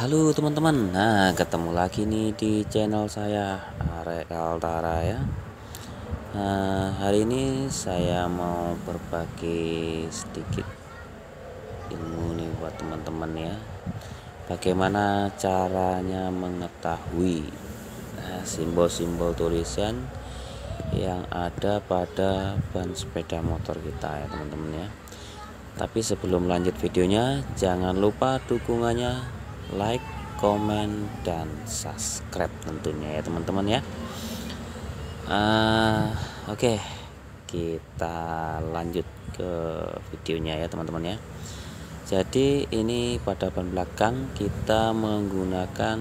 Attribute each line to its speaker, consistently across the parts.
Speaker 1: Halo teman-teman, nah ketemu lagi nih di channel saya Arek Kaltara ya. Hari ini saya mau berbagi sedikit ilmu nih buat teman-teman ya. Bagaimana caranya mengetahui simbol-simbol tulisan yang ada pada ban sepeda motor kita ya teman-teman ya. Tapi sebelum lanjut videonya, jangan lupa dukungannya, like, komen, dan subscribe tentunya ya teman-teman ya. Oke, kita lanjut ke videonya ya teman-teman ya. Jadi ini pada ban belakang kita menggunakan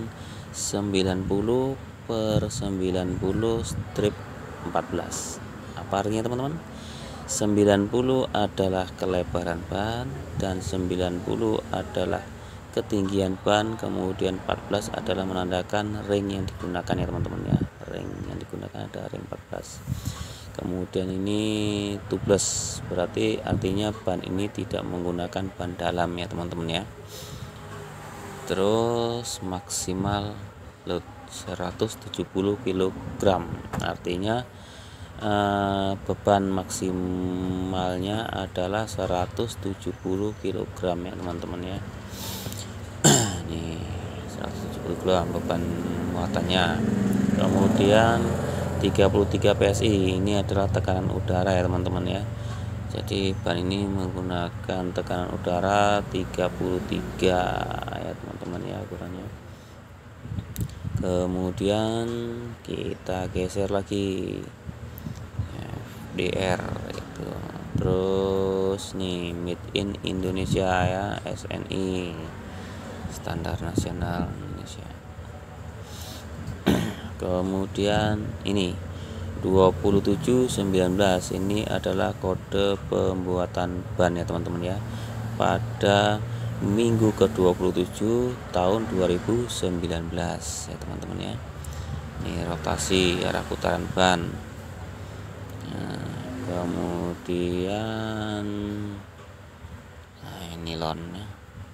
Speaker 1: 90/90 strip 14. Apa artinya teman-teman? 90 adalah kelebaran ban dan 90 adalah ketinggian ban, kemudian 14 adalah menandakan ring yang digunakan ya teman-teman ya. Ring yang digunakan ada ring 14. Kemudian ini tubeless, berarti artinya ban ini tidak menggunakan ban dalam ya teman-teman ya. Terus maksimal load 170 kg, artinya beban maksimalnya adalah 170 kg ya teman-teman ya. Ini 170 kg beban muatannya. Kemudian 33 PSI, ini adalah tekanan udara ya teman-teman ya. Jadi ban ini menggunakan tekanan udara 33 ya teman-teman ya ukurannya. Kemudian kita geser lagi FDR itu. Terus nih Made in Indonesia ya, SNI, standar nasional Indonesia. Kemudian ini 2719, ini adalah kode pembuatan ban ya teman-teman ya, pada minggu ke-27 tahun 2019 ya teman-teman ya. Ini rotasi arah putaran ban. Kemudian ini nilonnya.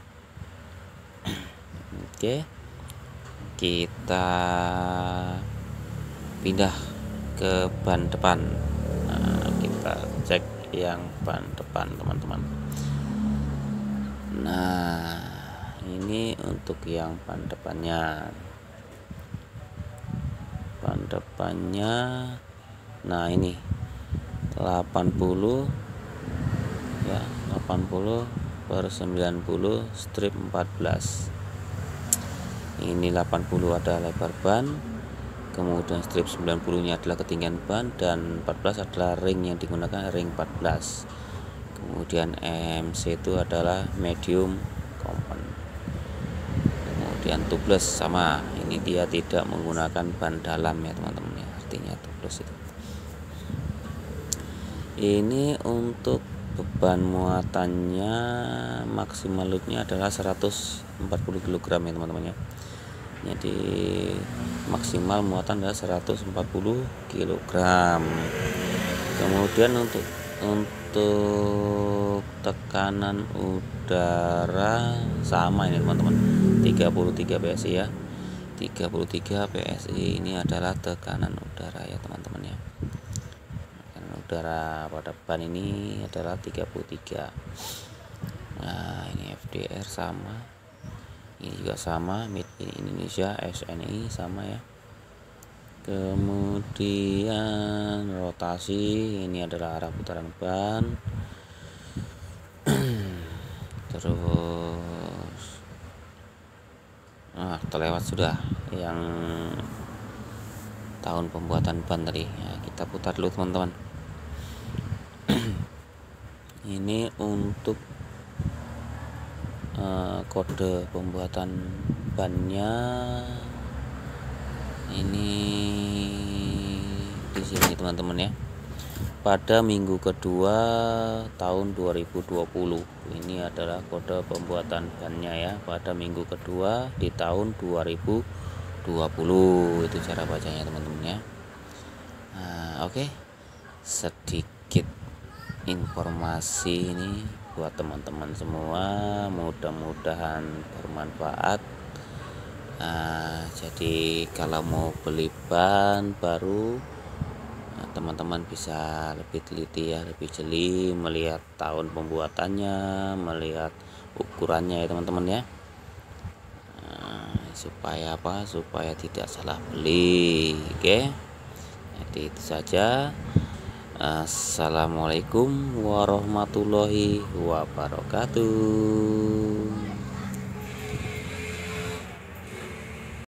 Speaker 1: Oke, kita pindah ke ban depan. Kita cek yang ban depan teman-teman. Nah, ini untuk yang ban depannya. Ban depannya, nah ini 80 ya, 80/90 strip 14. Ini 80 ada lebar ban, kemudian strip 90 nya adalah ketinggian ban, dan 14 adalah ring yang digunakan, ring 14. Kemudian MC itu adalah medium compound. Kemudian tubeless sama, ini dia tidak menggunakan ban dalam ya teman-teman ya, artinya tubeless itu. Ini untuk beban muatannya maksimal loadnya adalah 140 kg ya teman-teman ya. Jadi maksimal muatan adalah 140 kg. Kemudian untuk tekanan udara sama ini teman-teman, 33 PSI ya. 33 PSI ini adalah tekanan udara ya teman-teman ya. Udara pada ban ini adalah 33. Nah, ini FDR sama, ini juga sama, Made in Indonesia, SNI sama ya. Kemudian rotasi, ini adalah arah putaran ban. Terus terlewat sudah yang tahun pembuatan ban tadi ya, kita putar dulu teman-teman. Ini untuk kode pembuatan bannya, ini di sini teman-teman ya, pada minggu kedua tahun 2020. Ini adalah kode pembuatan bannya ya, pada minggu kedua di tahun 2020. Itu cara bacanya teman-teman ya. Oke, sedikit informasi ini buat teman-teman semua, mudah-mudahan bermanfaat. Jadi kalau mau beli ban baru, teman-teman bisa lebih teliti ya, lebih jeli melihat tahun pembuatannya, melihat ukurannya ya teman-teman ya. Supaya apa? Supaya tidak salah beli. Oke. Jadi itu saja. Assalamualaikum warahmatullahi wabarakatuh.